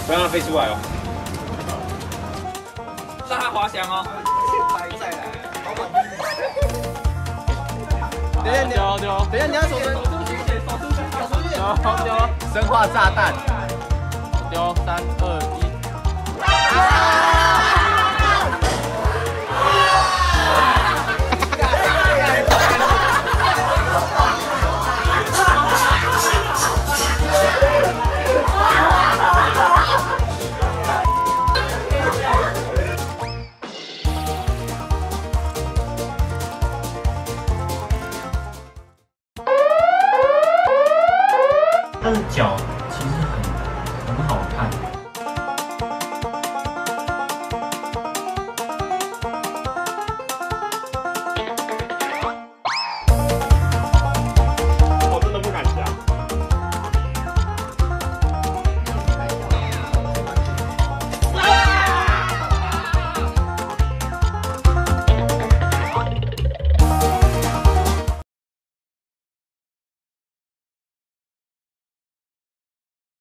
不让它飞出来哦。 让它滑翔哦。 再来。 等一下， 丢，等一下，你要手伸。 手出去， 丢，生化炸弹。丢，3、2、1。 它的脚